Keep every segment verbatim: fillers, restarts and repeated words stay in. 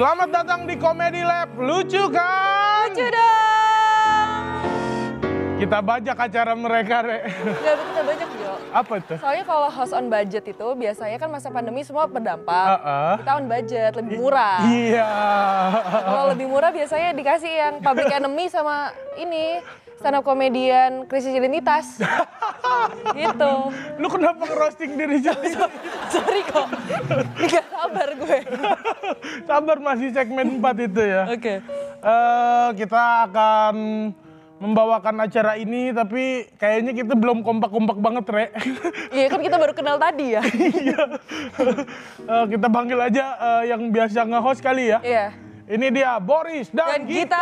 Selamat datang di Comedy Lab. Lucu kan? Lucu dong. Kita bajak acara mereka, Rek. Enggak, kita bajak, Jo. Apa itu? Soalnya kalau host on budget itu biasanya kan masa pandemi semua berdampak. Uh-uh. Kita on budget, lebih murah. Iya. Kalau lebih murah biasanya dikasih yang Public Enemy sama ini stand up komedian krisis identitas. Gitu. Lu kenapa ngerosting diri sendiri? Sorry kok. Gak sabar gue. Sabar, masih segmen empat itu ya. Oke. Okay. Uh, kita akan membawakan acara ini, tapi kayaknya kita belum kompak-kompak banget, Re. Iya kan kita baru kenal tadi ya. Iya. uh, kita panggil aja uh, yang biasa nge-host kali ya. Iya. Ini dia Boris dan, Dan Gita.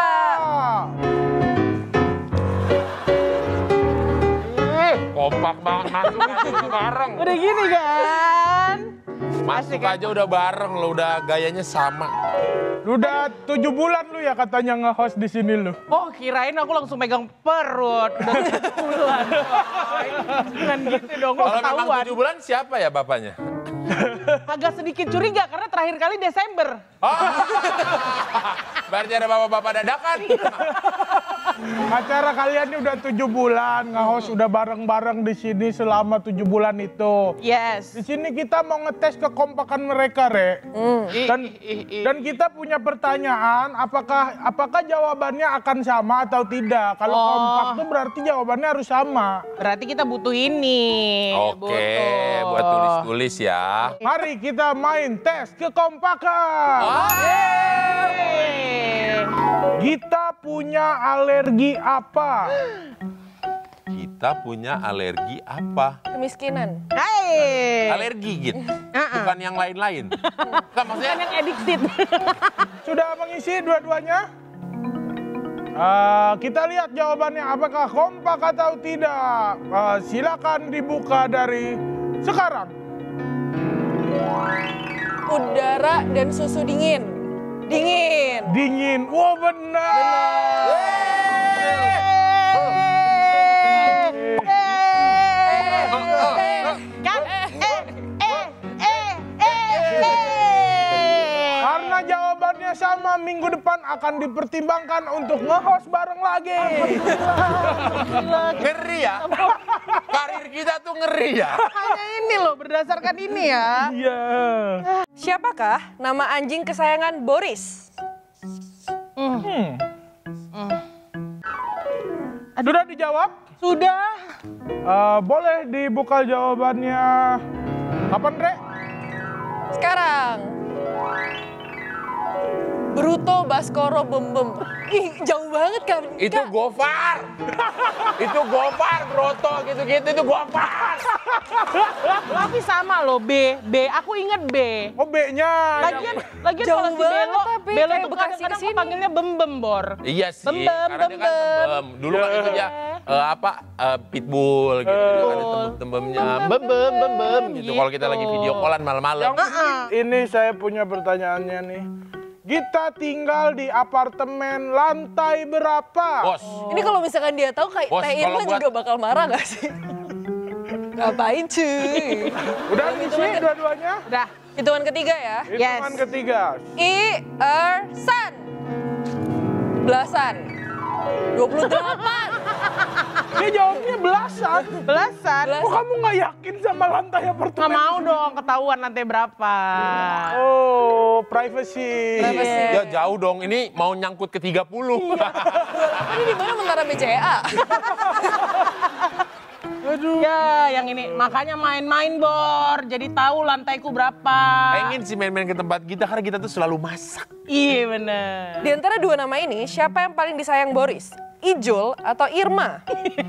Kompak banget, masuk aja bareng. Udah gini kan? Masuk aja udah bareng lo, udah gayanya sama. Lu udah tujuh bulan lu ya katanya nge-host di sini lu. Oh kirain aku langsung megang perut. Udah tujuh bulan. Jangan gitu dong, kok Kalau memang ketahuan. tujuh bulan siapa ya bapaknya? Agak sedikit curiga karena terakhir kali Desember. Oh. Berarti ada bapak-bapak dadakan. Acara kalian ini udah tujuh bulan nge-host, udah bareng-bareng di sini selama tujuh bulan itu. Yes. Di sini kita mau ngetes kekompakan mereka, Re. Dan dan kita punya pertanyaan, apakah apakah jawabannya akan sama atau tidak? Kalau Oh. kompak tuh berarti jawabannya harus sama. Berarti kita butuh ini. Oke, Butuh. buat tulis-tulis ya. Mari kita main tes kekompakan. Yeay. Kita punya alergi apa? Kita punya alergi apa? Kemiskinan. Hai. Alergi gitu. Uh-uh. Bukan yang lain-lain. Nggak, maksudnya Kan yang addicted. Sudah mengisi dua-duanya? Uh, kita lihat jawabannya apakah kompak atau tidak. Uh, silakan dibuka dari sekarang. Udara dan susu dingin. Dingin. Dingin. Wah, benar. Kan? Eh, eh, eh, eh, eh. Karena jawabannya sama, minggu depan akan dipertimbangkan untuk nge-host bareng lagi. ngeri ya. Karir kita tuh ngeri ya. Hanya ini loh, berdasarkan ini ya. Iya. Siapakah nama anjing kesayangan Boris? Hmm. Sudah dijawab? Sudah. Uh, boleh dibuka jawabannya. Kapan, Re? Sekarang. Bruto Baskoro Bembem. Ih, jauh banget kan? Itu Gofar. Itu Gofar, Broto gitu-gitu itu Gofar. Tapi sama loh, B. B. Aku inget B. Oh, B-nya. Lagian, lagian Jauh kalau si banget Belo, tapi, Belo kayak tuh Bekasi kadang-kadang kesini. aku panggilnya Bembem, Bor. Iya sih, Bembem, karena dia kan bembem. tembem. Dulu kan itu dia eh, apa eh, pitbull gitu, dia kan ada tembem-tembemnya, bembem bembem gitu. Kalau kita lagi video callan malam-malam. Yang ini saya punya pertanyaannya nih. Kita tinggal di apartemen lantai berapa? Bos, Ini kalau misalkan dia tahu kayak Bos, Teh kalau Irma buat- juga bakal marah gak sih? Ngapain cuy? Udah ngisi dua-duanya? Udah. Hitungan ketiga ya. Hitungan Yes. ketiga. I, er, san. Belasan. dua puluh delapan. Dia jawabnya belasan. Belasan. Kok kamu nggak yakin sama lantai apartemen? Nggak mau dong ketahuan lantai berapa. Oh, privacy. Privacy. ya jauh dong. Ini mau nyangkut ke tiga puluh. Ini di mana Mentara B C A? Aduh. Ya, yang ini. Makanya main-main, Bor. Jadi tahu lantaiku berapa. Pengen sih main-main ke tempat kita karena kita tuh selalu masak. Iya, bener. Di antara dua nama ini, siapa yang paling disayang Boris? Ijul atau Irma?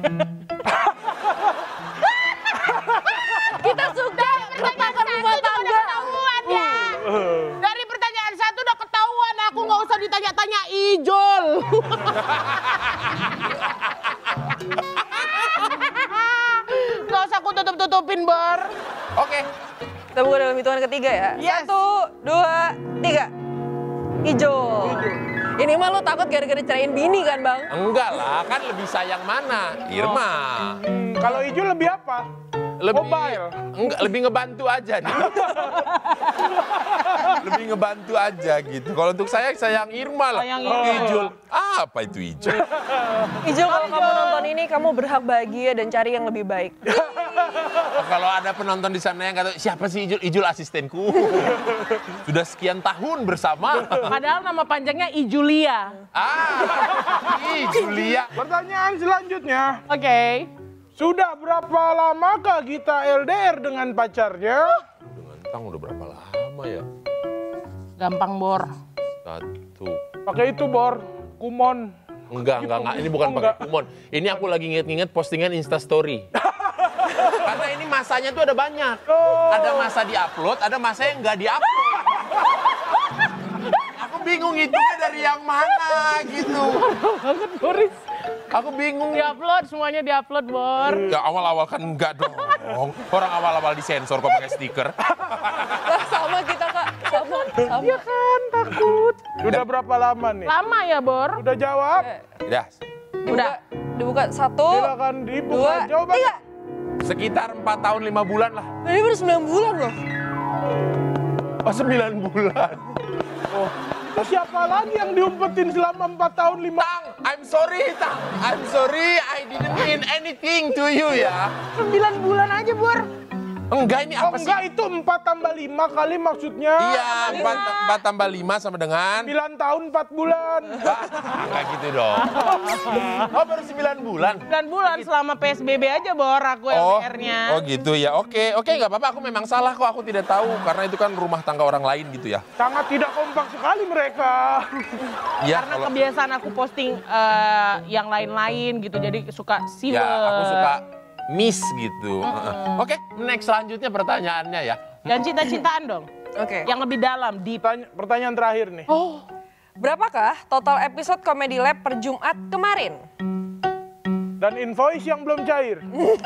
Kita suka retakan rumah tangga. ya. Dari pertanyaan satu udah ketahuan. Aku nggak usah ditanya-tanya Ijol. Nggak usah aku tutup-tutupin, Bor. Oke. Kita buka dalam hitungan ketiga ya. Yes. Satu, dua, tiga. Ijul. Ini mah lu takut gara-gara ceraiin bini kan, Bang? Enggak lah, kan lebih sayang mana? Irma. Hmm, kalau hijau lebih apa? lebih Mobile. enggak, lebih ngebantu aja nih. Lebih ngebantu aja gitu. Kalau untuk saya, sayang Irma lah. Sayang Oh, Irma. Ijul. Apa itu Ijul? Ijul, kalau kamu nonton ini, kamu berhak bahagia dan cari yang lebih baik. Kalau ada penonton di sana yang kata, siapa sih Ijul? Ijul asistenku. Sudah sekian tahun bersama. Padahal nama panjangnya Ijulia. Ah, Ijulia. Pertanyaan selanjutnya. Oke. Sudah berapa lamakah kita L D R dengan pacarnya? Dengan Tang udah berapa lama ya? Gampang, Bor. Satu. Pakai itu, Bor. Kumon. Enggak, enggak, enggak. Ini bukan Oh, pakai enggak. kumon. Ini aku lagi nginget-nginget postingan Instastory. Karena ini masanya tuh ada banyak. Oh. Ada masa di-upload, ada masa yang nggak di-upload. Aku bingung hitungnya dari yang mana gitu. Banget, Boris. Aku bingung. Di-upload, semuanya di-upload, Bor. Ya awal-awal kan enggak dong. Orang awal-awal disensor kok pakai stiker. Lah, sama kita, Kak. Sama, sama. Iya kan, takut. Sudah berapa lama nih? Lama ya, Bor? Udah jawab? Udah. Dibuka, dibuka satu, Silakan dibuka dua, jawaban. tiga. Sekitar empat tahun lima bulan lah. Ini baru sembilan bulan loh. Oh sembilan bulan. Oh, itu siapa lagi yang diumpetin selama empat tahun lima? Tang, I'm sorry Tang. I'm sorry, I didn't mean anything to you ya. Sembilan bulan aja, Bor. Enggak, ini Oh apa sih? enggak, itu empat tambah lima kali maksudnya. Iya, empat, empat tambah lima sama dengan... sembilan tahun empat bulan. Ah, enggak gitu dong. Oh, baru sembilan bulan? sembilan bulan selama P S B B aja, Bor, aku Oh, L D R-nya. oh gitu ya. Oke, oke nggak apa-apa. Aku memang salah kok. Aku tidak tahu karena itu kan rumah tangga orang lain gitu ya. Sangat tidak kompak sekali mereka. Iya. Karena kalau- kebiasaan aku posting eh, yang lain-lain gitu, jadi suka siwet. Ya, aku suka miss gitu. Heeh. Oke, next selanjutnya pertanyaannya ya. Dan cinta-cintaan dong, Oke. yang lebih dalam, deep. Pertanya- pertanyaan terakhir nih. Oh, Berapakah total episode Comedy Lab per Jumat kemarin? Dan invoice yang belum cair.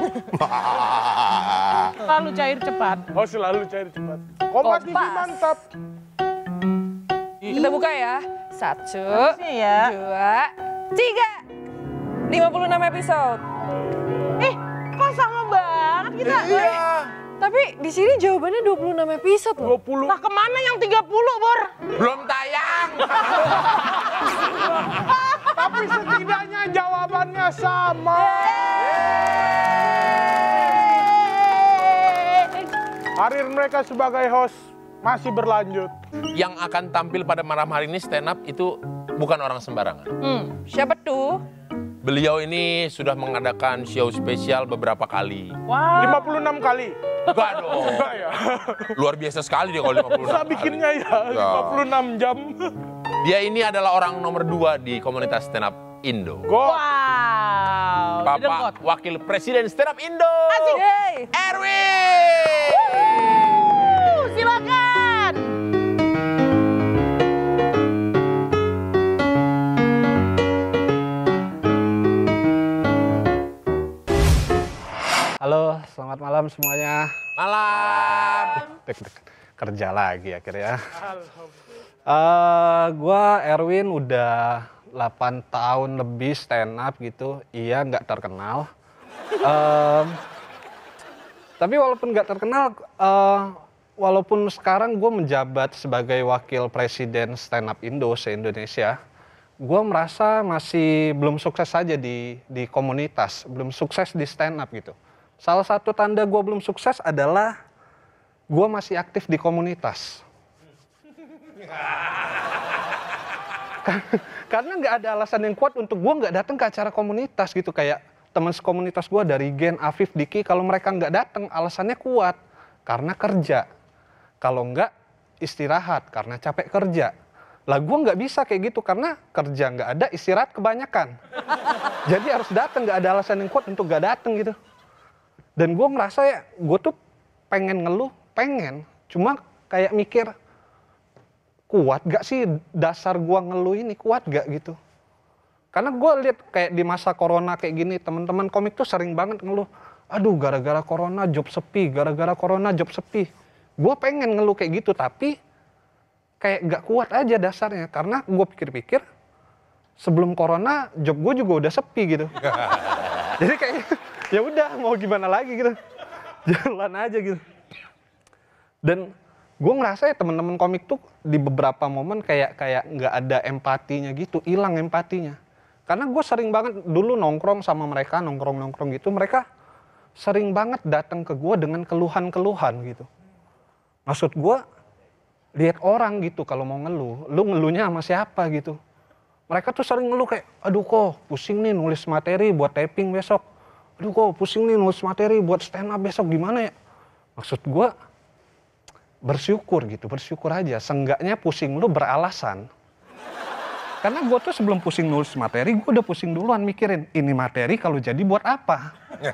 selalu cair cepat. Oh selalu cair cepat. Kompas T V Kompas. mantap. Kita buka ya. Satu, Harusnya ya. dua, tiga. lima puluh enam episode. Eh, kok sama banget kita? Iya. Tapi di sini jawabannya dua puluh enam episode loh. dua puluh. Lah kemana yang tiga puluh, Bor? Belum tayang. Tapi setidaknya jawabannya sama. Karir mereka sebagai host masih berlanjut. Yang akan tampil pada malam hari ini stand up itu bukan orang sembarangan. Hmm. Siapa tuh? Beliau ini sudah mengadakan show spesial beberapa kali. Wah. lima puluh enam kali. Enggak dong. Enggak ya. Luar biasa sekali dia kalau lima puluh enam Bisa kali. bikinnya ya lima puluh enam jam. Dia ini adalah orang nomor dua di komunitas stand up Indo. Go. Wow. Bapak Dedengkot. Wakil Presiden Stand Up Indo. Yeay. Erwin. Uh, silakan. Halo, selamat malam semuanya. Malam. Dek-dek, kerja lagi akhirnya. Eh, gua Erwin udah delapan tahun lebih stand up gitu. Iya, nggak terkenal. Em, tapi walaupun nggak terkenal, eh, walaupun sekarang gue menjabat sebagai wakil presiden stand up Indo se-Indonesia, gue merasa masih belum sukses saja di di komunitas, belum sukses di stand up gitu. Salah satu tanda gue belum sukses adalah gue masih aktif di komunitas. Karena nggak ada alasan yang kuat untuk gue nggak datang ke acara komunitas gitu. Kayak teman sekomunitas gue dari Gen, Afif, Diki, kalau mereka nggak datang alasannya kuat. Karena kerja. Kalau nggak istirahat karena capek kerja. Lah gue nggak bisa kayak gitu karena kerja nggak ada, istirahat kebanyakan. Jadi harus datang, nggak ada alasan yang kuat untuk nggak datang gitu. Dan gue merasa ya, gue tuh pengen ngeluh, pengen. Cuma kayak mikir, kuat gak sih dasar gue ngeluh ini, kuat gak gitu. Karena gue lihat kayak di masa corona kayak gini, teman-teman komik tuh sering banget ngeluh. Aduh, gara-gara corona job sepi, gara-gara corona job sepi. Gue pengen ngeluh kayak gitu, tapi kayak gak kuat aja dasarnya. Karena gue pikir-pikir, sebelum corona job gue juga udah sepi gitu. Jadi kayak ya udah mau gimana lagi gitu. jalan aja gitu. Dan gue ngerasa ya teman-teman komik tuh di beberapa momen kayak kayak nggak ada empatinya gitu, hilang empatinya. Karena gue sering banget dulu nongkrong sama mereka, nongkrong-nongkrong gitu, mereka sering banget datang ke gue dengan keluhan-keluhan gitu. Maksud gue, lihat orang gitu kalau mau ngeluh, lu ngeluhnya sama siapa gitu. Mereka tuh sering ngeluh kayak, aduh kok pusing nih nulis materi buat taping besok. Aduh kok pusing nih nulis materi buat stand up besok, gimana ya? Maksud gue, bersyukur gitu, bersyukur aja. Seenggaknya pusing lu beralasan. Karena gue tuh sebelum pusing nulis materi, gue udah pusing duluan mikirin, ini materi kalau jadi buat apa?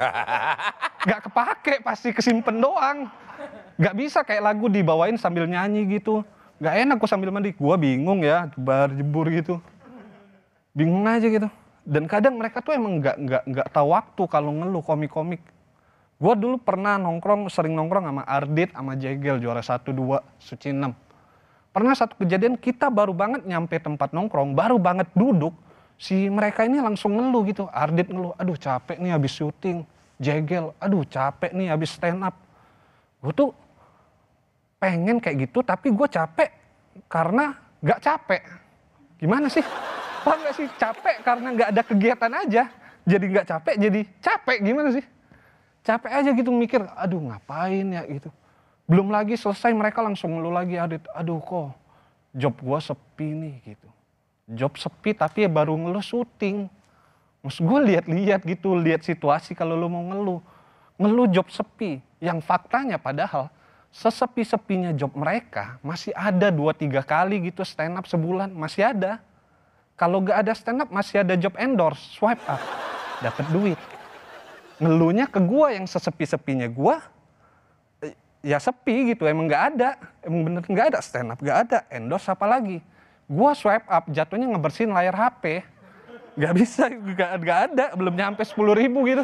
Gak kepake, pasti kesimpen doang. Gak bisa kayak lagu dibawain sambil nyanyi gitu. Gak enak gue sambil mandi, gue bingung ya, jebar-jebur gitu. Bingung aja gitu. Dan kadang mereka tuh emang gak, gak, gak tahu waktu kalau ngeluh komik-komik. Gue dulu pernah nongkrong, sering nongkrong sama Ardit, sama Jegel, juara satu, dua, Suci enam. Pernah satu kejadian kita baru banget nyampe tempat nongkrong, baru banget duduk, si mereka ini langsung ngeluh gitu. Ardit ngeluh, aduh capek nih habis syuting. Jegel, aduh capek nih habis stand up. Gue tuh pengen kayak gitu, tapi gue capek karena gak capek. Gimana sih? Paham gak sih? Capek karena gak ada kegiatan aja. Jadi gak capek, jadi capek. Gimana sih? Capek aja gitu mikir, aduh ngapain ya gitu. Belum lagi selesai mereka langsung ngeluh lagi, Adit, aduh kok job gua sepi nih gitu. Job sepi tapi ya baru ngeluh syuting. Maksud gue lihat-lihat gitu, lihat situasi kalau lu mau ngeluh. Ngeluh job sepi, yang faktanya padahal sesepi-sepinya job mereka masih ada dua tiga kali gitu stand up sebulan, masih ada. Kalau gak ada stand up masih ada job endorse, swipe up, dapat duit. Ngeluhnya ke gua yang sesepi-sepinya gua ya sepi gitu, emang nggak ada, emang bener nggak ada stand up, nggak ada endorse apa lagi. Gua swipe up jatuhnya ngebersihin layar H P, nggak bisa, nggak nggak ada, belum nyampe sepuluh ribu gitu.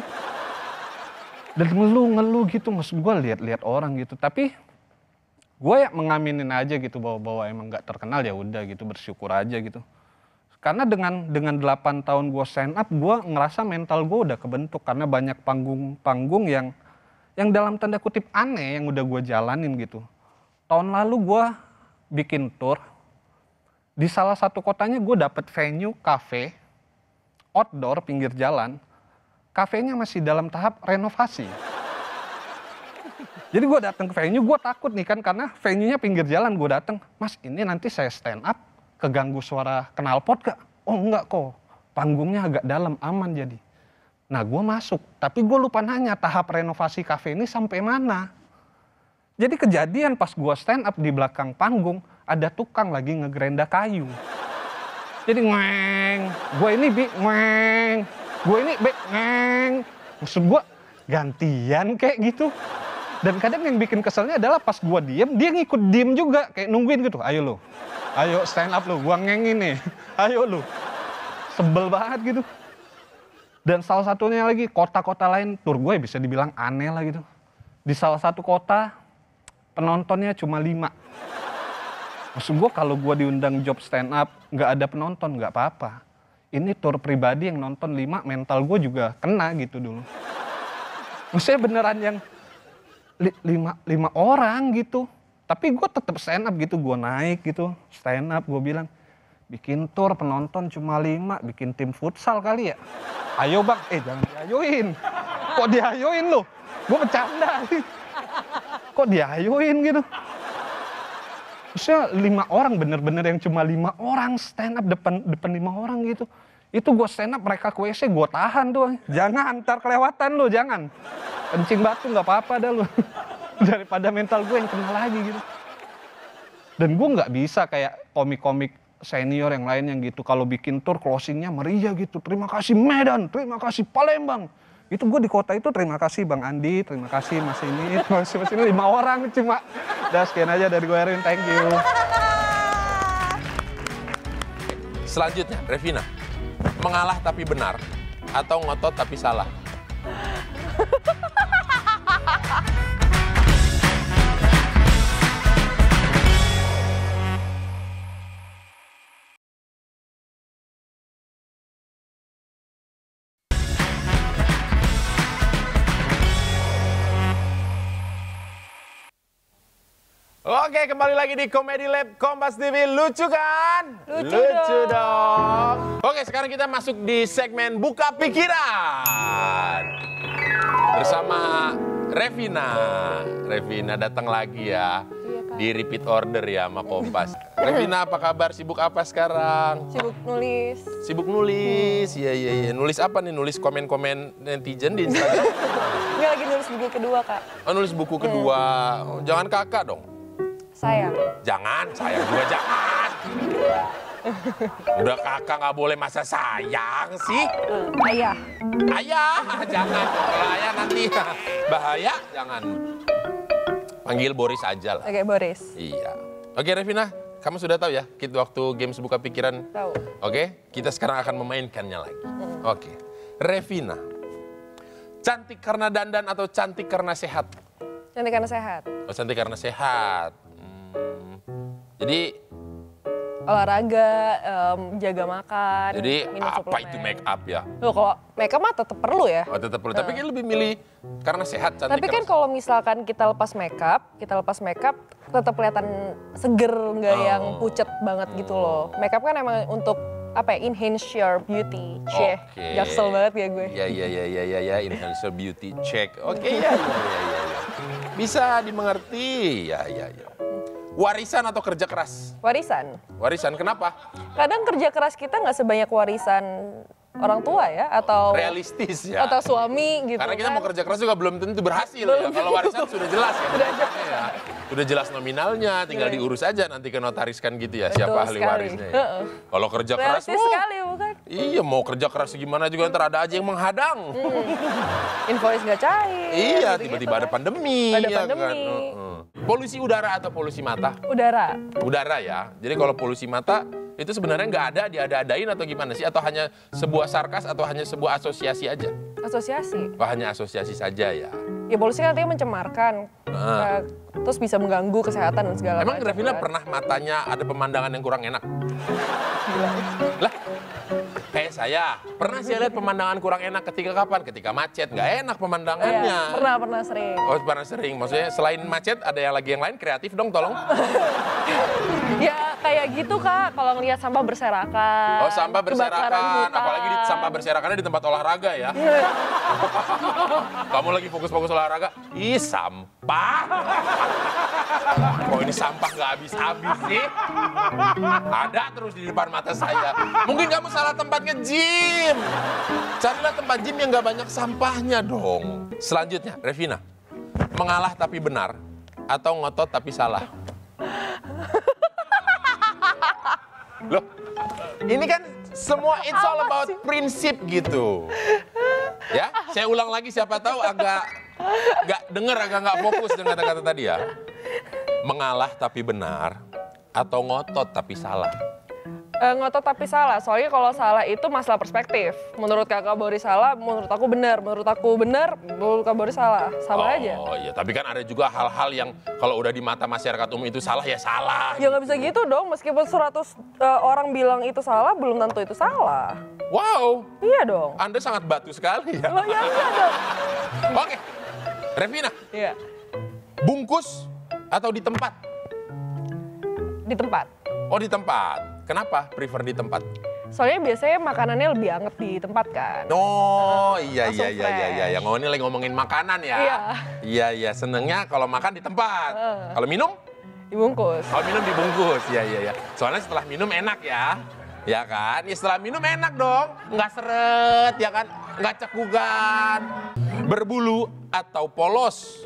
Dan ngeluh-ngeluh gitu, maksud gua lihat-lihat orang gitu. Tapi gua ya mengaminin aja gitu bahwa bahwa emang nggak terkenal ya udah gitu, bersyukur aja gitu. Karena dengan dengan delapan tahun gue stand up, gue ngerasa mental gue udah kebentuk. Karena banyak panggung-panggung yang yang dalam tanda kutip aneh yang udah gue jalanin gitu. Tahun lalu gue bikin tour. Di salah satu kotanya gue dapet venue, cafe, outdoor, pinggir jalan. Kafenya masih dalam tahap renovasi. Jadi gue datang ke venue, gue takut nih kan. Karena venue-nya pinggir jalan, gue datang, Mas ini nanti saya stand up, keganggu suara knalpot gak? Oh enggak kok, panggungnya agak dalam, aman jadi. Nah gue masuk, tapi gue lupa nanya tahap renovasi kafe ini sampai mana. Jadi kejadian pas gue stand up di belakang panggung, ada tukang lagi ngegerenda kayu. Jadi ngeng, gue ini bi, ngeng, gue ini be, ngeng. Maksud gue gantian kayak gitu. Dan kadang yang bikin keselnya adalah pas gue diem, dia ngikut diem juga, kayak nungguin gitu, ayo lo. Ayo stand up lu, gua ngengin nih. Ayo lu. Sebel banget gitu. Dan salah satunya lagi, kota-kota lain, tur gue bisa dibilang aneh lah gitu. Di salah satu kota, penontonnya cuma lima. Maksud gue kalau gue diundang job stand up, gak ada penonton, gak apa-apa. Ini tur pribadi yang nonton lima, mental gue juga kena gitu dulu. Maksudnya beneran yang li, lima, lima orang gitu. Tapi gue tetap stand up gitu, gue naik gitu, stand up, gue bilang, bikin tour penonton cuma lima, bikin tim futsal kali ya. Ayo bang, eh jangan diayoin. Kok diayoin lo? Gue bercanda. Kok diayoin gitu? Maksudnya lima orang, bener-bener yang cuma lima orang stand up depan depan lima orang gitu. Itu gue stand up, mereka ke W C, gue tahan tuh. Jangan, ntar kelewatan lo, jangan. Kencing batu gak apa-apa dah lo. Daripada mental gue yang kena lagi gitu. Dan gue nggak bisa kayak komik-komik senior yang lain yang gitu. Kalau bikin tour closingnya meriah gitu. Terima kasih Medan, terima kasih Palembang. Itu gue di kota itu terima kasih Bang Andi, terima kasih Mas ini, terima kasih Mas ini. Lima orang cuma. Udah sekian aja dari gue Erwin, thank you. Selanjutnya, Revina. Mengalah tapi benar atau ngotot tapi salah? Oke, kembali lagi di Comedy Lab Kompas T V. Lucu kan? Lucu dong. dong. Oke, sekarang kita masuk di segmen Buka Pikiran. Bersama Revina. Revina datang lagi ya. Di repeat order ya sama Kompas. Revina, apa kabar? Sibuk apa sekarang? Sibuk nulis. Sibuk nulis. Iya, iya, iya. Nulis apa nih? Nulis komen-komen netizen di Instagram? Nggak, lagi nulis buku kedua, Kak. Oh, nulis buku kedua. Oh, jangan kakak dong. Sayang. Jangan, sayang juga jangan. Udah kakak nggak boleh masa sayang sih. Uh, ayah. Ayah, jangan. Kalau ayah nanti bahaya, jangan. Panggil Boris aja lah. Oke, Boris. Iya. Oke, Revina, kamu sudah tahu ya kit waktu games buka pikiran? Tahu. Oke, kita sekarang akan memainkannya lagi. Hmm. Oke, Revina, cantik karena dandan atau cantik karena sehat? Cantik karena sehat. Oh, cantik karena sehat. Hmm. Jadi Olahraga, um, jaga makan, Jadi minum apa suplemen. itu make up ya? Loh, kalau make up mah tetap perlu ya. Oh tetap perlu, tapi kan lebih milih karena sehat, cantik. Tapi kan karena kalau misalkan kita lepas make up, kita lepas make up tetap kelihatan seger, nggak Oh. yang pucet banget gitu loh. Make up kan emang untuk apa ya, enhance your beauty. Cih, Oke. jaksel banget ya gue. Ya ya ya ya ya ya enhancer beauty check. Oke ya ya ya ya. ya. Bisa dimengerti. Ya ya ya. Warisan atau kerja keras? Warisan. Warisan kenapa? Kadang kerja keras kita nggak sebanyak warisan orang tua ya, atau Realistis ya. atau suami gitu. Karena kita kan. mau kerja keras juga belum tentu berhasil ya. Kalau warisan sudah jelas ya. ya. Sudah jelas nominalnya, tinggal diurus aja nanti ke notariskan gitu ya. Betul Siapa ahli sekali. warisnya ya. Heeh. Kalau kerja keras, Realistis wuh, sekali bukan? iya mau kerja keras gimana juga ntar ada aja yang menghadang. Invoice nggak cair. Iya, gitu-gitu tiba-tiba ada kan. pandemi. Ada ya pandemi. Kan? Heeh. Polusi udara atau polusi mata? Udara. Udara ya. Jadi kalau polusi mata itu sebenarnya nggak ada, diada-adain atau gimana sih? Atau hanya sebuah sarkas atau hanya sebuah asosiasi aja? Asosiasi. Oh, hanya asosiasi saja ya. Ya polusi kan artinya mencemarkan. Ah. Eh, terus bisa mengganggu kesehatan dan segala Emang macam, Revina kan. pernah matanya ada pemandangan yang kurang enak? Lah, kayak saya. Pernah saya lihat pemandangan kurang enak ketika kapan? Ketika macet. Nggak enak pemandangannya. Iya, pernah, pernah sering. Oh, pernah sering. Maksudnya selain macet ada yang lagi yang lain kreatif dong, tolong. Ya kayak gitu Kak, kalau ngelihat sampah berserakan. Oh, sampah kebakaran berserakan. hutan. Apalagi di sampah berserakannya di tempat olahraga ya. Kamu lagi fokus-fokus olahraga. Ih, sampah. Kok ini sampah nggak habis-habis sih? Ada terus di depan mata saya. Mungkin kamu salah tempat nge-gym. Carilah tempat gym yang nggak banyak sampahnya dong. Selanjutnya, Revina. Mengalah tapi benar atau ngotot tapi salah? Loh, ini kan semua it's all about prinsip gitu. Ya, saya ulang lagi siapa tahu agak nggak denger, agak nggak fokus dengan kata-kata tadi ya. Mengalah tapi benar atau ngotot tapi salah? Eh, ngotot tapi salah, soalnya kalau salah itu masalah perspektif. Menurut kakak Boris salah, menurut aku benar. Menurut aku benar, menurut kakak Boris salah. Sama oh, aja. Oh iya, tapi kan ada juga hal-hal yang kalau udah di mata masyarakat umum itu salah ya salah. Ya nggak bisa gitu dong, meskipun seratus uh, orang bilang itu salah, belum tentu itu salah. Wow, Iya dong. Anda sangat batu sekali ya. Oh ya iya dong. Oke, Revina, Iya, bungkus atau di tempat? di tempat. Oh di tempat. Kenapa prefer di tempat? Soalnya biasanya makanannya lebih anget di tempat kan. Oh iya Langsung iya iya iya iya. Yang ini lagi ngomongin makanan ya. Iya. Iya iya, senengnya kalau makan di tempat. Uh. Kalau minum? Dibungkus. Kalau minum dibungkus. Iya iya iya. Soalnya setelah minum enak ya. Ya kan? Ya setelah minum enak dong. Nggak seret ya kan? Nggak cekugan. Berbulu atau polos?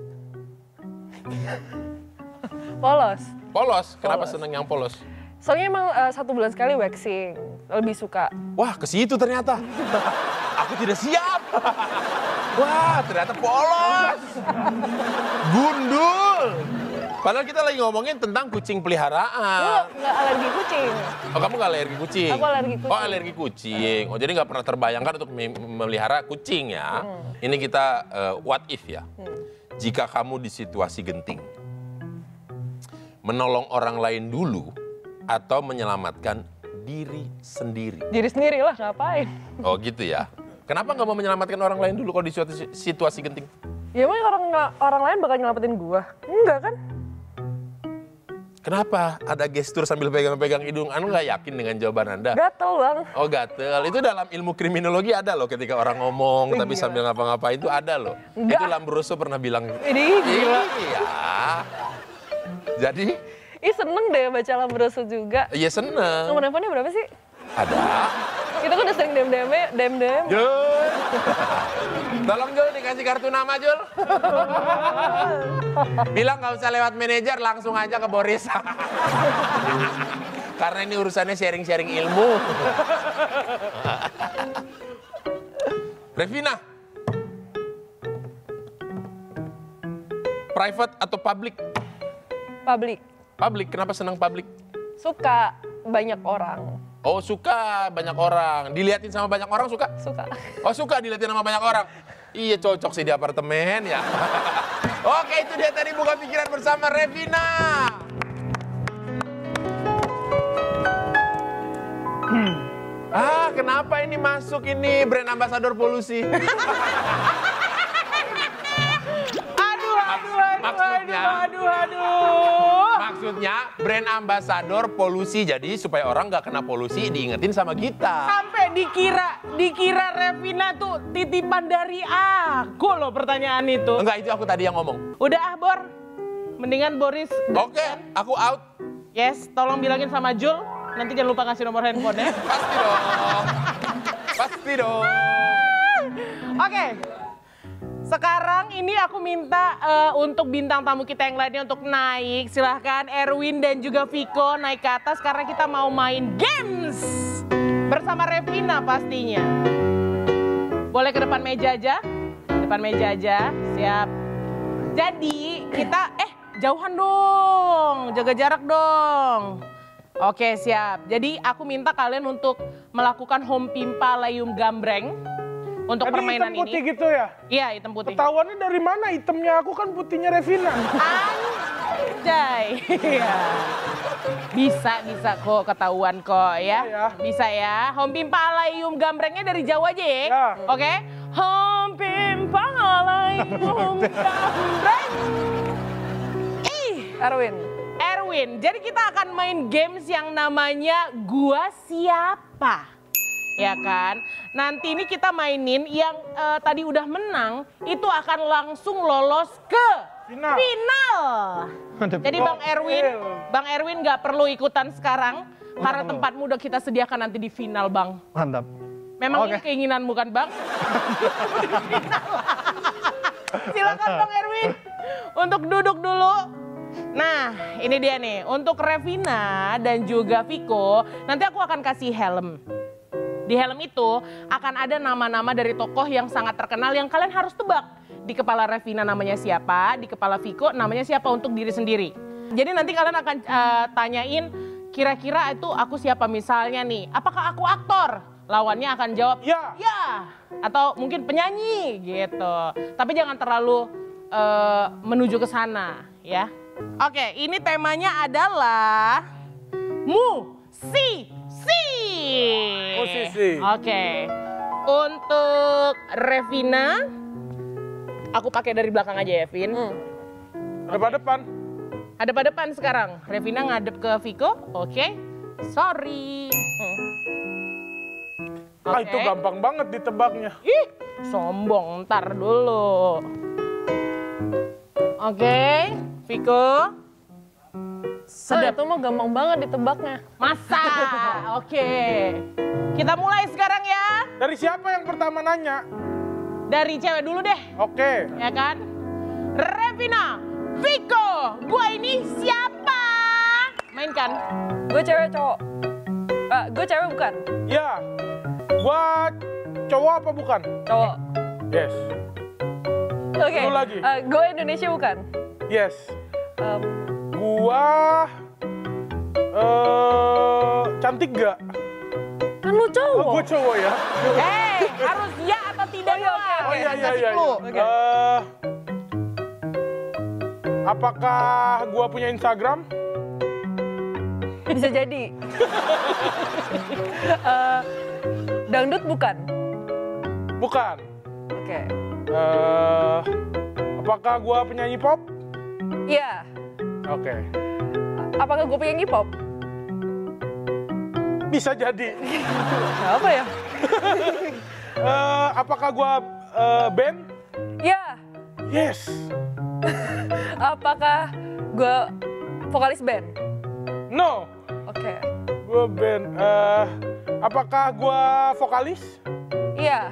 Polos. Polos. Kenapa Polos. seneng yang polos? Soalnya emang uh, satu bulan sekali waxing. Lebih suka. Wah, ke situ ternyata. Aku tidak siap. Wah, ternyata polos. Gundul. Padahal kita lagi ngomongin tentang kucing Lu peliharaan. nggak alergi kucing. Oh, kamu nggak alergi kucing? Aku alergi kucing. Oh, alergi kucing. Oh, jadi nggak pernah terbayangkan untuk me- memelihara kucing ya. Hmm. Ini kita uh, what if ya. Jika kamu di situasi genting. Menolong orang lain dulu atau menyelamatkan diri sendiri. Diri sendiri lah, ngapain? Oh gitu ya. Kenapa nggak mau menyelamatkan orang lain dulu kalau di suatu si- situasi genting? Ya emang orang orang lain bakal nyelamatin gua? Enggak kan? Kenapa? Ada gestur sambil pegang-pegang hidung. Anu nggak yakin dengan jawaban Anda? Gatel bang. Oh gatel. Itu dalam ilmu kriminologi ada loh ketika orang ngomong tapi sambil ngapa-ngapain itu ada loh. Enggak. Itu Lambroso pernah bilang. Ini gila. Iya. Jadi, Ih seneng deh baca Lambroso juga. ya seneng. Nomor handphonenya berapa sih? Ada. Kita kan udah sering dem-dem, dem-dem. Jul. Tolong Jul dikasih kartu nama Jul. Bilang nggak usah lewat manajer, langsung aja ke Boris. Karena ini urusannya sharing-sharing ilmu. Revina. Private atau public? Public. Public, kenapa senang public? Suka banyak orang. Oh suka banyak orang. Diliatin sama banyak orang suka? Suka. Oh suka dilihatin sama banyak orang. Iya cocok sih di apartemen ya. Oke itu dia tadi buka pikiran bersama Revina. Hmm. Ah kenapa ini masuk ini brand ambassador polusi? Aduh, aduh, aduh, Maksudnya? aduh, aduh, aduh. Maksudnya brand ambassador polusi. Jadi supaya orang nggak kena polusi diingetin sama kita. Sampai dikira, dikira Revina tuh titipan dari aku loh pertanyaan itu. Enggak itu aku tadi yang ngomong. Udah ah Bor, mendingan Boris. Oke aku out. Yes, tolong bilangin sama Jul. Nanti jangan lupa kasih nomor handphone ya. Pasti dong. Pasti dong. Oke. Sekarang ini aku minta uh, untuk bintang tamu kita yang lainnya untuk naik. Silahkan Erwin dan juga Viko naik ke atas karena kita mau main games. Bersama Revina pastinya. Boleh ke depan meja aja? Depan meja aja, siap. Jadi kita, eh jauhan dong, jaga jarak dong. Oke siap, jadi aku minta kalian untuk melakukan home pimpa layum gambreng. Untuk Tadi permainan hitam putih ini. gitu ya? Iya, hitam putih. Ketahuannya dari mana hitamnya? Aku kan putihnya Revina. Anjay. Iya. Bisa, bisa kok ketahuan kok ya. Ya. Bisa ya. Home pimpa layum gambrengnya dari jauh aja ya. Ya. Oke. Home pimpa layum gambreng. Ih, Erwin. Erwin. Jadi kita akan main games yang namanya Gua Siapa. Ya kan, nanti ini kita mainin yang uh, tadi udah menang itu akan langsung lolos ke Final. final. Jadi Bang Erwin, Gokil. Bang Erwin nggak perlu ikutan sekarang karena tempatmu udah kita sediakan nanti di final, Bang. Mantap. Memang Oke. ini keinginanmu kan, Bang? Silakan Bang Erwin untuk duduk dulu. Nah, ini dia nih untuk Revina dan juga Viko. Nanti aku akan kasih helm. Di helm itu akan ada nama-nama dari tokoh yang sangat terkenal yang kalian harus tebak. Di kepala Revina namanya siapa, di kepala Viko namanya siapa untuk diri sendiri. Jadi nanti kalian akan uh, tanyain kira-kira itu aku siapa misalnya nih. Apakah aku aktor? Lawannya akan jawab Ya. ya. Atau mungkin penyanyi gitu. Tapi jangan terlalu uh, menuju ke sana ya. Oke, ini temanya adalah musisi. Musisi. Oke. Untuk Revina, aku pakai dari belakang aja ya, Vin. Hmm. Depan-depan. Hadap-hadapan sekarang. Revina ngadep ke Viko. Oke. Sorry. Hmm. Ah Oke. itu gampang banget ditebaknya. Ih, sombong. Ntar dulu. Oke, Viko. Sedap. Itu mah gampang banget ditebaknya. Masa? Oke. Kita mulai sekarang ya. Dari siapa yang pertama nanya? Dari cewek dulu deh, Oke. ya kan? Revina, Viko, gua ini siapa? Mainkan. Gue cewek cowok. Uh, gue cewek bukan? Ya. Gua cowok apa bukan? Cowok. Yes. Oke. Satu lagi. Uh, gue Indonesia bukan? Yes. Um, Gua eh cantik gak? kan lu cowok. Oh, gua cowok ya. Eh, harus ya atau tidak doang. Oh iya iya Kasih iya. clue. iya. Eh, apakah gua punya Instagram? Bisa jadi. uh, dangdut bukan? Bukan. Oke. Eh, apakah gua penyanyi pop? Iya. Oke. Apakah gue pengen hip hop? Bisa jadi. Apa ya? Eh, apakah gua eh, band? Ya. Yes. Apakah gue vokalis band? No. Oke. Gua band. Eh, apakah gua vokalis? Iya.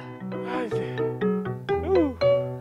Uh.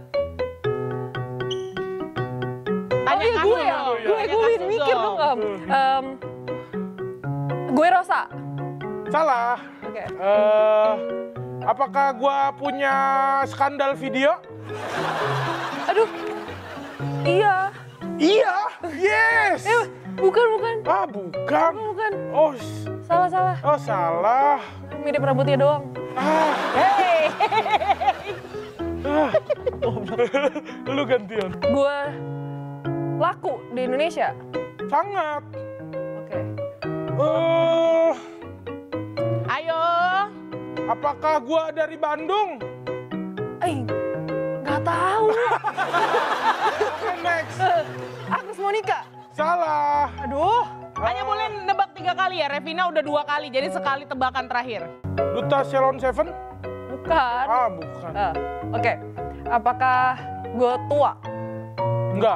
Tanya Oh iya kasus gue ya, dong. gue Tanya gue kasus mikir dong. dong. Em, em, gue Rosa. Salah. Oke. Eh, apakah gua punya skandal video? Aduh. Iya. Iya. Yes. Eh, bukan bukan. Ah, bukan. Bukan. Oh, s- Salah salah. oh salah. Mirip rambutnya doang. Ah, Hey. ah. Lu gantian. Gue laku di Indonesia. Sangat. Oke. Eh, Ayo. apakah gua dari Bandung? Eh, nggak tahu. Oke, next. Agus Monica. Salah. Aduh. Hanya boleh nebak tiga kali ya. Revina udah dua kali, jadi sekali tebakan terakhir. Duta Ceylon Seven? Bukan. Ah, bukan. Ah, Oke. Apakah gue tua? Enggak.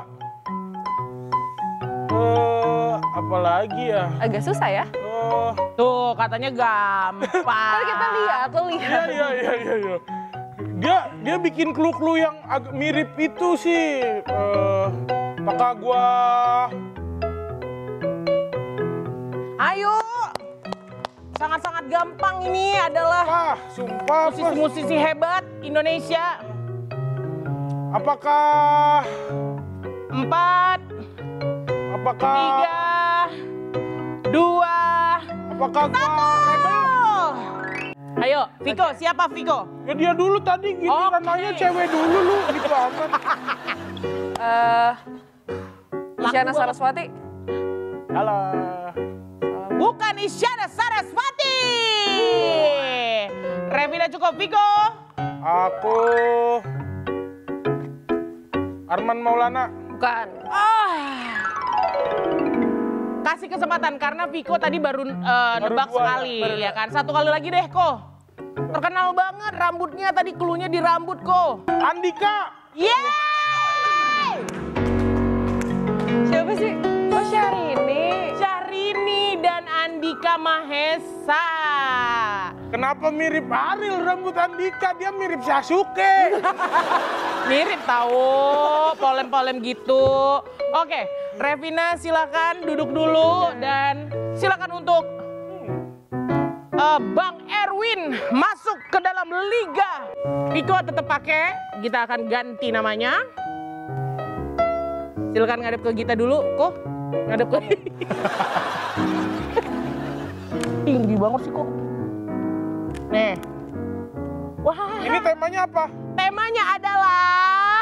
Eh, apa lagi ya? Agak susah ya. Eh, Tuh, katanya gampang. Kan kita lihat, lo iya lihat. iya iya iya iya. Dia dia bikin clue-clue yang agak mirip itu sih. Eh, apakah gua Ayo. Sangat-sangat gampang ini adalah ah, sumpah apa? musisi-musisi hebat Indonesia. Apakah Empat, apakah tiga, dua, apakah gua rebel? oh. Ayo, Viko, siapa Viko? Ya dia dulu tadi gitu Oke. kan nanya cewek dulu lu gitu amat. Eh, Laku Isyana banget. Saraswati. Salah. Bukan Isyana Saraswati. Revina cukup, Viko. Aku Arman Maulana. Bukan. Ah. Kasih kesempatan karena Viko tadi baru eh, Baru nebak dua, sekali baru ya kan. Satu kali lagi deh, Ko. Terkenal banget rambutnya tadi, cluenya di rambut, Ko. Andika. Yeay! Siapa sih? Oh, Syahrini. Syahrini dan Andika Mahesa. Kenapa mirip Ariel rambut Andika? Dia mirip Sasuke. Mirip tahu, polem-polem gitu. Oke, Revina silakan duduk dulu dan silakan untuk uh, Bang Erwin masuk ke dalam liga. Viko tetap pakai, kita akan ganti namanya. Silakan ngadep ke kita dulu, kok. Ngadep ke. Tinggi banget sih, kok. Nih. Wah. Ini temanya apa? Temanya adalah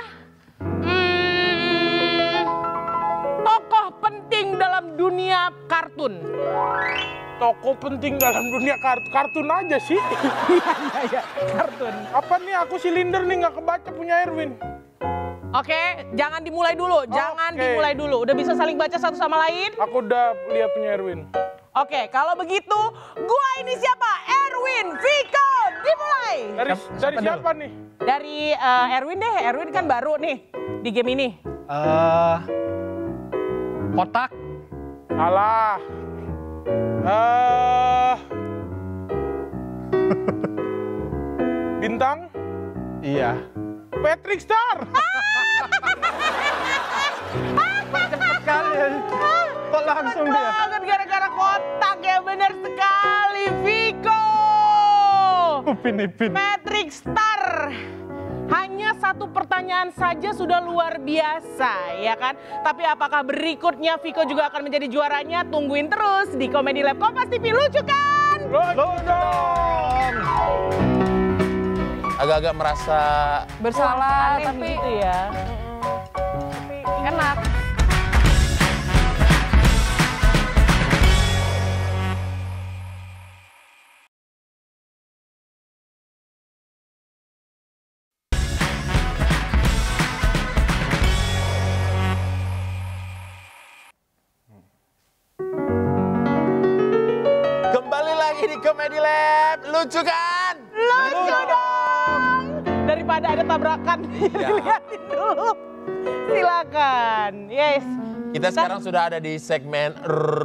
hmm, tokoh penting dalam dunia kartun. Tokoh penting dalam dunia kartun, kartun aja sih. Iya, iya, kartun. Apa nih aku silinder nih nggak kebaca punya Erwin. Oke, jangan dimulai dulu, jangan Oke. dimulai dulu. Udah bisa saling baca satu sama lain? Aku udah lihat punya Erwin. Oke, kalau begitu, gua ini siapa? Erwin, Viko, dimulai. Dari Siapa- dari siapa siapa nih? Dari eh, Erwin deh, Erwin kan baru nih di game ini. Eh, kotak. Salah. Eh Bintang Iya. Patrick Star. Cepet kali ya. Kok langsung dia? Banget gara-gara kotak ya, benar sekali, Viko. Upin Ipin. Patrick Star. Hanya satu pertanyaan saja sudah luar biasa, ya kan? Tapi apakah berikutnya Viko juga akan menjadi juaranya? Tungguin terus di Comedy Lab Kompas T V. Lucu kan? Lucu dong. Agak-agak merasa Bersalah, Aneh tapi gitu ya. enak. Comedy Lab, lucu kan? Lucu dong. Daripada ada tabrakan, Iya. lihatin dulu. Silakan. Yes. Kita sekarang sudah ada di segmen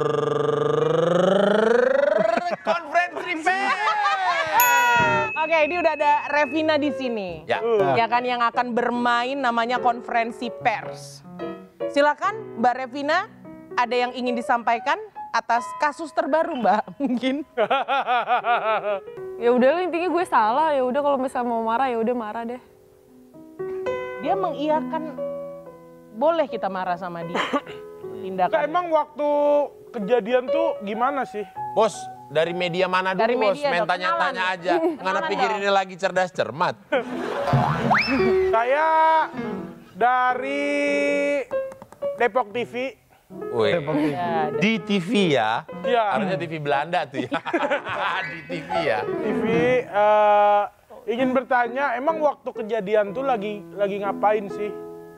konferensi pers. Oke, ini udah ada Revina di sini. Ya. Ya kan yang akan bermain namanya konferensi pers. Silakan Mbak Revina, ada yang ingin disampaikan atas kasus terbaru Mbak mungkin? Ya udah intinya gue salah, ya udah kalau misalnya mau marah ya udah marah deh. Dia mengiyakan boleh kita marah sama dia. Nah, Tindakan. emang waktu kejadian tuh gimana sih? Bos, dari media mana dulu Dari bos? media Main dong, tanya-tanya kenalan. aja. Ngana Kenalan pikir dong. ini lagi cerdas cermat. Saya dari Depok T V. Wih. Ya, Di T V ya? Iya. Harusnya T V Belanda tuh ya. Di T V ya? T V eh, ingin bertanya, emang waktu kejadian tuh lagi lagi ngapain sih?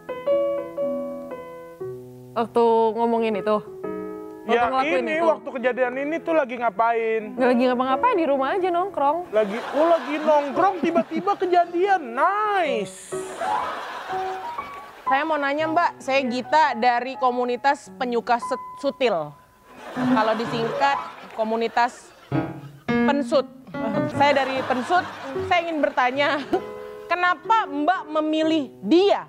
Waktu ngomongin itu. Waktu Ya ngelakuin ini itu. waktu kejadian ini tuh lagi ngapain? Nggak lagi ngapa-ngapain, di rumah aja nongkrong. Lagi, oh lagi nongkrong tiba-tiba kejadian, nice. Saya mau nanya Mbak, saya Gita dari komunitas penyuka set- sutil. Kalau disingkat komunitas pensut. Saya dari pensut, saya ingin bertanya, kenapa Mbak memilih dia?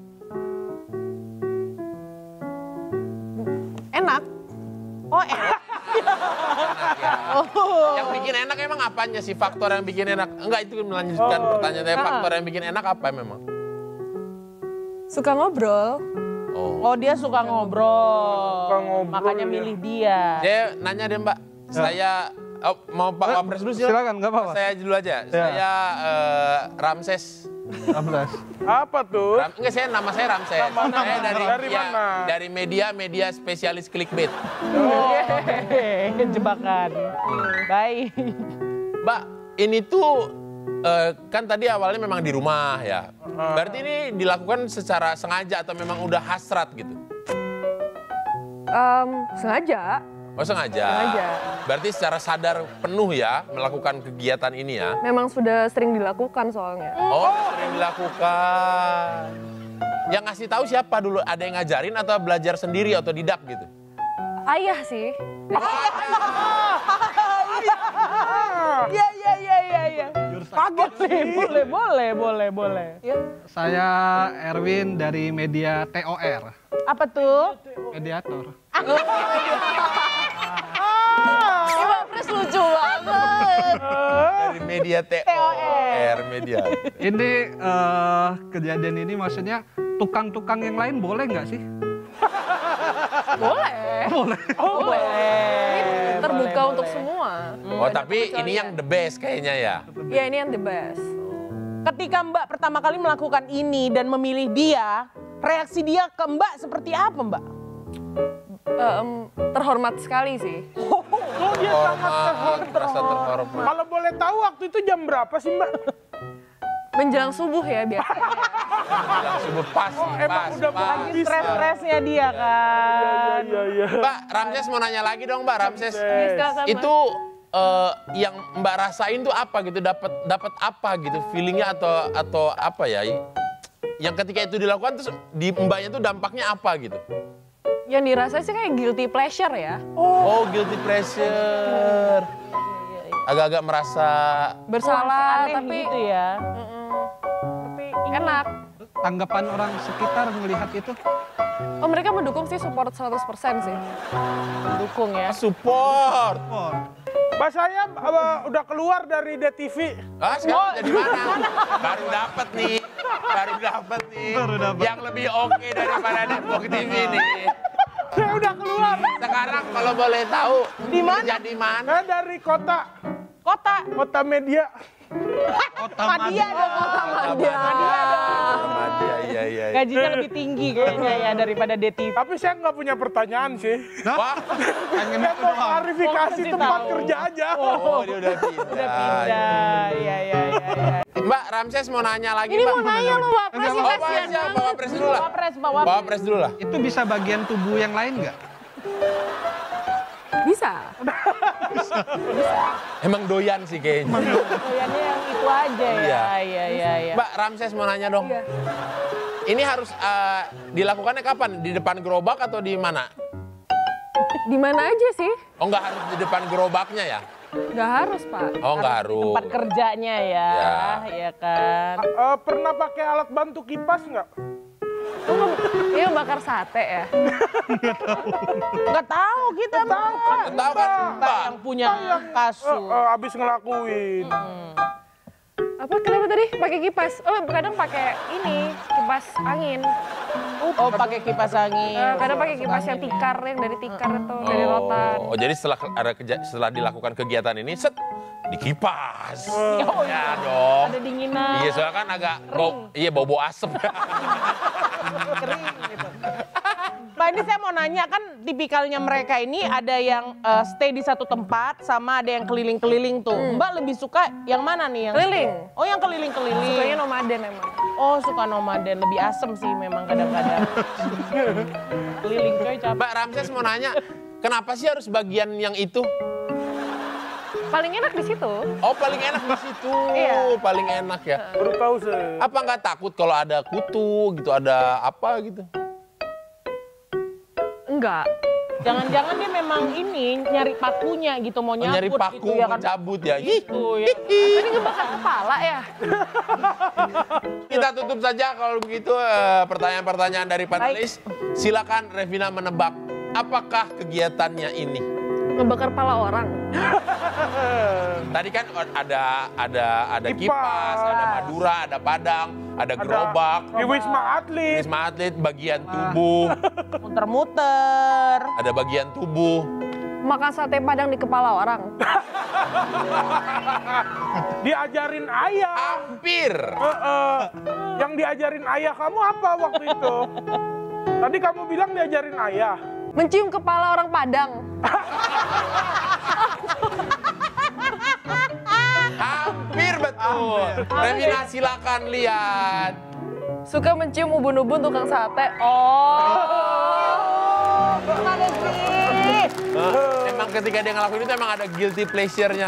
Enak. Oh enak. Oh. Yang bikin enak emang apanya sih? Faktor yang bikin enak? Enggak, itu melanjutkan Oh, pertanyaan saya. ah. Faktor yang bikin enak apa memang? Suka ngobrol. Oh. Oh dia suka ngobrol. Suka ngobrol, Makanya ya. milih dia. Saya nanya deh Mbak, saya oh, mau Pak Eh, Wapres dulu silakan. silakan, nggak apa-apa. Saya dulu aja. Saya eh, Ramses. enam belas. Apa tuh? Ram, enggak, saya nama saya Ramses. Nama- saya dari dari ya, mana? dari media media spesialis clickbait. Yeay, jebakan. Baik. Mbak, ini tuh eh, kan tadi awalnya memang di rumah ya. Berarti ini dilakukan secara sengaja atau memang udah hasrat gitu? Em, sengaja. Oh sengaja. Sengaja. Berarti secara sadar penuh ya melakukan kegiatan ini ya? Memang sudah sering dilakukan soalnya. Oh sering dilakukan. Yang ngasih tahu siapa dulu? Ada yang ngajarin atau belajar sendiri atau didak gitu? Ayah sih. Iya iya iya iya iya. Kaget sih. Boleh boleh boleh boleh. Saya Erwin dari media T O R, Apa tuh? mediator. Ini Wapres lucu banget. Dari media T O R media. Ini eh, kejadian ini maksudnya tukang-tukang yang lain boleh nggak sih? Boleh. Boleh. Boleh. Ini terbuka boleh, untuk boleh. semua. Oh tapi ini yang the best kayaknya ya. Ya ini yang the best. Ketika Mbak pertama kali melakukan ini dan memilih dia, reaksi dia ke Mbak seperti apa Mbak? Em, terhormat sekali sih. Oh dia sangat Hormat, merasa terhormat. Kalau boleh tahu waktu itu jam berapa sih Mbak? Menjelang subuh ya biasanya. Bilang subuh pas, Oh, nih, emang pas, udah pas. lagi Stres-stresnya dia kan. Iya iya. Mbak Ramses mau nanya lagi dong Mbak Ramses. Silakan, Mas. Itu eh, yang Mbak rasain tuh apa gitu? Dapat dapat apa gitu? Feelingnya atau atau apa ya? Yang ketika itu dilakukan terus di Mbaknya tuh dampaknya apa gitu? Yang dirasa sih kayak guilty pleasure ya. Oh, guilty pleasure. Agak-agak merasa Bersalah Aneh tapi gitu ya. Mm-mm. Tapi enak. Tanggapan orang sekitar melihat itu? Oh mereka mendukung sih, support seratus persen sih. Mendukung ya. support. Oh, Mbak saya eh, udah keluar dari D T V. Ah, sekarang jadi mana? Baru dapat nih. Baru dapat nih. Baru dapet. Yang lebih oke daripada Depok T V nih. Saya udah keluar. Sekarang kalau boleh tahu Di mana? kerja di mana? Saya dari kota, Kota. kota media. Madia dong. Kota Madia. Madia, iya iya. iya. Gajinya lebih tinggi kayaknya ya daripada D T V. Tapi saya nggak punya pertanyaan sih. Wah, pengen Saya itu mau doang. klarifikasi Mau kasih tempat tahu. kerja aja. oh dia udah pindah. Udah pindah. Iya iya iya. iya. Mbak Ramses mau nanya lagi Ini Mbak. mau nanya lo Wapres Enggak, sih Oh, kasihan Pak, banget. bawa pres dulu lah. Bawa pres, bawa Bawa pres dulu lah. Itu bisa bagian tubuh yang lain nggak? Bisa. Emang doyan sih kayaknya. Doyannya yang itu aja ya. Iya. Iya, iya, iya. Mbak Ramses mau nanya dong. Iya. Ini harus uh, dilakukannya kapan? Di depan gerobak atau di mana? Di mana aja sih? Oh nggak harus di depan gerobaknya ya? Nggak harus, Pak. Oh nggak Di harus. tempat kerjanya ya, Ya. ya kan. Eh, pernah pakai alat bantu kipas nggak? Iya bakar sate ya. Nggak tahu kita Mbak. Nggak tahu kan Mbak Mbak? yang punya Eh, kasus. eh, abis ngelakuin. Apa kenapa tadi? Pakai kipas. Oh, kadang pakai ini, kipas angin. Oh, pakai kipas angin. Eh, kadang pakai kipas yang tikar, yang dari tikar itu, dari rotan. Oh, jadi setelah ada keja- setelah dilakukan kegiatan ini, set dikipas. Oh, Ya dong. Ada dinginan. Iya, soalnya kan agak bau, iya bau-bau asem. Kering gitu. Mbak, ini saya mau nanya, kan tipikalnya mereka ini ada yang eh, stay di satu tempat sama ada yang keliling-keliling tuh. Mbak lebih suka yang mana nih? Yang Keliling. stay? Oh, yang keliling-keliling. Sukanya nomaden emang. Oh, suka nomaden, lebih asem sih memang kadang-kadang. Keliling coy capek. Mbak Ramses mau nanya, kenapa sih harus bagian yang itu? Paling enak di situ. Oh, paling enak di situ. Iya. Paling enak ya. Baru tahu sih. Apa nggak takut kalau ada kutu gitu, ada apa gitu? Enggak. Jangan-jangan dia memang ini nyari pakunya gitu, mau Oh, nyabut nyari paku, gitu ya kan. mencabut ya. Ih. Gitu ya. Tadi ngebakar kepala ya. Kita tutup saja kalau begitu eh, pertanyaan-pertanyaan dari panelis. Silakan Revina menebak apakah kegiatannya ini. Ngebakar kepala orang. Tadi kan ada ada ada Kipas. kipas, ada Madura, ada Padang, ada gerobak, Di Wisma Atlet. Wisma Atlet, bagian tubuh, Muter-muter. ada bagian tubuh. Makan sate padang di kepala orang. Diajarin ayah. Hampir. Eh, eh, yang diajarin ayah kamu apa waktu itu? Tadi kamu bilang diajarin ayah. Mencium kepala orang Padang. Hampir betul. Revina silakan lihat. Suka mencium ubun-ubun tukang sate. Oh. Gimana sih? Emang ketika dia ngelakuin itu emang ada guilty pleasure-nya.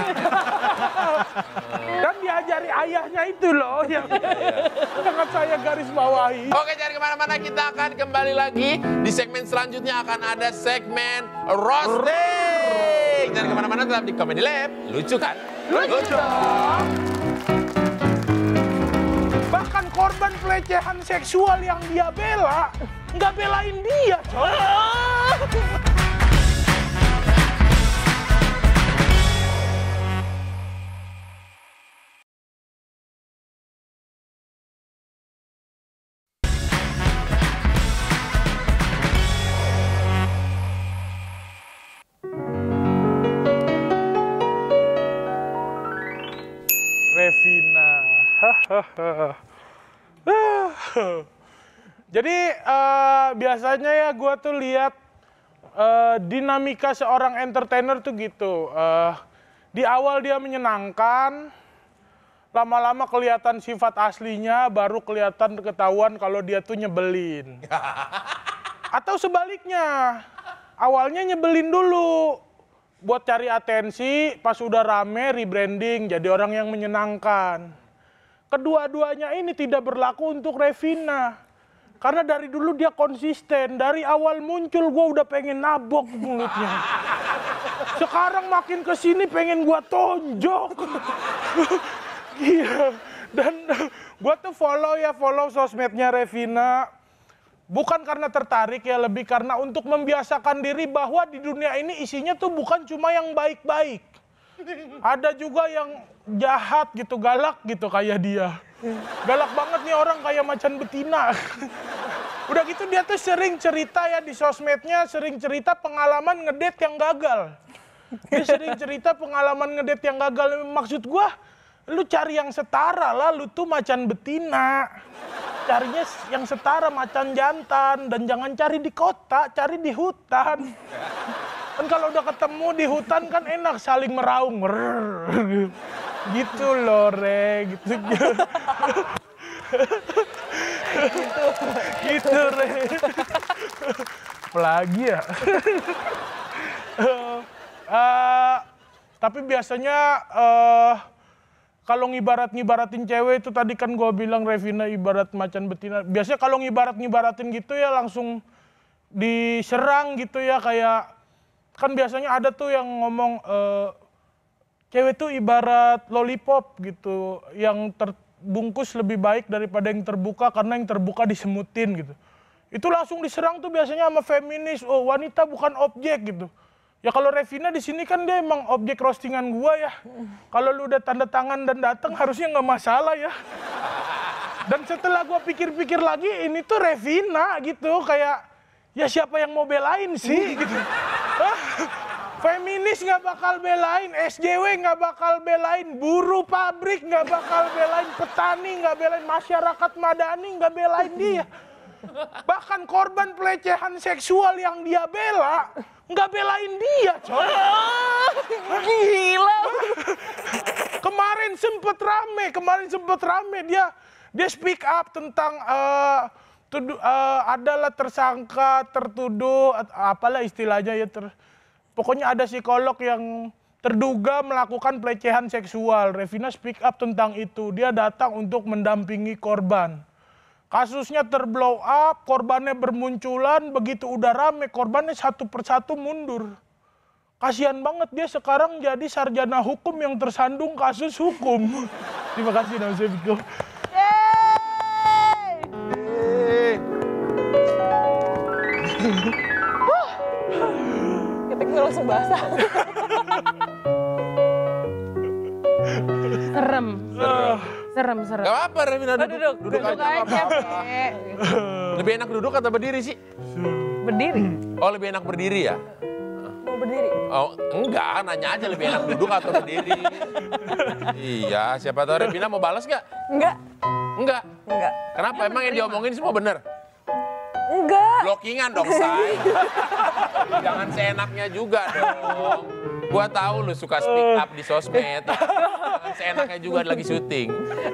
Dan diajari ayahnya itu loh yang sangat saya garis bawahi. Oke, jangan kemana-mana, kita akan kembali lagi. Di segmen selanjutnya akan ada segmen roasting. Jangan kemana-mana, tetap di Comedy Lab. Lucu kan? Lucu. Bahkan korban pelecehan seksual yang dia bela, nggak belain dia, coy. Revina. Jadi eh, biasanya ya gue tuh lihat eh, dinamika seorang entertainer tuh gitu. Eh, di awal dia menyenangkan, lama-lama kelihatan sifat aslinya, baru kelihatan ketahuan kalau dia tuh nyebelin. Atau sebaliknya, awalnya nyebelin dulu. Buat cari atensi, pas udah rame rebranding jadi orang yang menyenangkan. Kedua-duanya ini tidak berlaku untuk Revina. Karena dari dulu dia konsisten, dari awal muncul gue udah pengen nabok mulutnya. Sekarang makin kesini pengen gue tonjok. Iya, dan gue tuh follow ya, follow sosmednya Revina. Bukan karena tertarik ya, lebih karena untuk membiasakan diri bahwa di dunia ini isinya tuh bukan cuma yang baik-baik. Ada juga yang jahat gitu, galak gitu kayak dia. Galak banget nih orang kayak macan betina. Udah gitu dia tuh sering cerita ya di sosmednya, sering cerita pengalaman ngedate yang gagal. Dia sering cerita pengalaman ngedate yang gagal. Maksud gua, lu cari yang setara lah, lu tuh macan betina. Carinya yang setara macan jantan, dan jangan cari di kota, cari di hutan. Kan kalau udah ketemu di hutan kan enak saling meraung. Rrr. Gitu loh, Re, gitu. gitu, gitu, Re. Apalagi ya. uh, Tapi biasanya eh kalau ngibarat-ngibaratin cewek itu tadi kan gue bilang Revina ibarat macan betina. Biasanya kalau ngibarat-ngibaratin gitu ya langsung diserang gitu ya, kayak kan biasanya ada tuh yang ngomong eh, cewek tuh ibarat lollipop gitu, yang terbungkus lebih baik daripada yang terbuka karena yang terbuka disemutin gitu. Itu langsung diserang tuh biasanya sama feminis, oh wanita bukan objek gitu. Ya kalau Revina di sini kan dia emang objek roastingan gua ya. Kalau lu udah tanda tangan dan datang harusnya nggak masalah ya. Dan setelah gua pikir-pikir lagi, ini tuh Revina gitu, kayak ya siapa yang mau belain sih gitu. Hah? Feminis nggak bakal belain, S J W nggak bakal belain, buruh pabrik nggak bakal belain, petani nggak belain, masyarakat madani nggak belain dia. Bahkan korban pelecehan seksual yang dia bela, nggak belain dia, coy. Gila. Kemarin sempet rame, kemarin sempet rame dia dia speak up tentang uh, tudu, uh, adalah tersangka, tertuduh, apalah istilahnya ya. Ter, pokoknya ada psikolog yang terduga melakukan pelecehan seksual. Revina speak up tentang itu. Dia datang untuk mendampingi korban. Kasusnya terblow up, korbannya bermunculan, begitu udah rame, korbannya satu persatu mundur. Kasihan banget dia sekarang jadi sarjana hukum yang tersandung kasus hukum. Terima kasih Nam Seviko. Ketik gue langsung basah. Serem. Serem, serem. Gak apa-apa Revina Oh, duduk. duduk. Duduk Duduk aja. aja, Gak apa-apa. Lebih enak duduk atau berdiri sih? Berdiri. Oh lebih enak berdiri ya? Mau berdiri. Oh enggak, nanya aja lebih enak duduk atau berdiri. Iya, siapa tahu Revina mau balas nggak? Enggak. Enggak. Enggak. Kenapa? Emang yang diomongin semua bener? Enggak. Blockingan dong, Say. Jangan seenaknya juga dong. Gua tahu lu suka speak up di sosmed. Jangan seenaknya juga lagi syuting.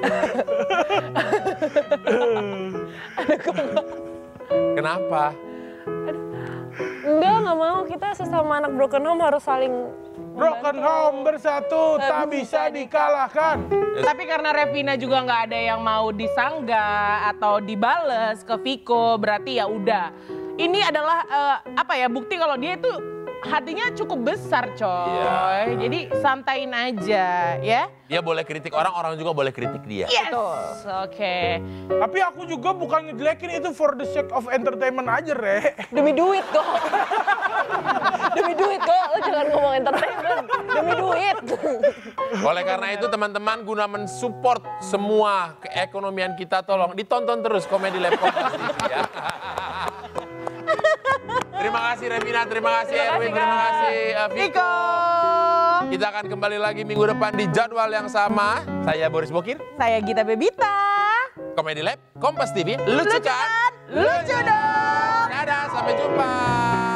Kenapa? Enggak, nggak mau. Kita sesama anak broken home harus saling Broken home bersatu tak bisa dikalahkan. Tapi karena Revina juga nggak ada yang mau disanggah atau dibales ke Viko, berarti ya udah. Ini adalah eh, apa ya, bukti kalau dia itu hatinya cukup besar, coy. Iya. Jadi santain aja ya. Dia boleh kritik orang, orang juga boleh kritik dia. Yes. Oke. Tapi aku juga bukan ngejelekin, itu for the sake of entertainment aja, Re. demi duit kok. Demi duit kok. Lo jangan ngomong entertainment. Demi duit. Oleh karena itu teman-teman, guna mensupport semua keekonomian kita, tolong ditonton terus Komedi Lab Kompas T V ya. Terima kasih Revina, terima kasih Erwin, terima kasih uh, Viko. Kita akan kembali lagi minggu depan di jadwal yang sama. Saya Boris Bokir. Saya Gita Bebita. Komedi Lab Kompas T V. Lucu kan? Lucu dong. Dadah, sampai jumpa.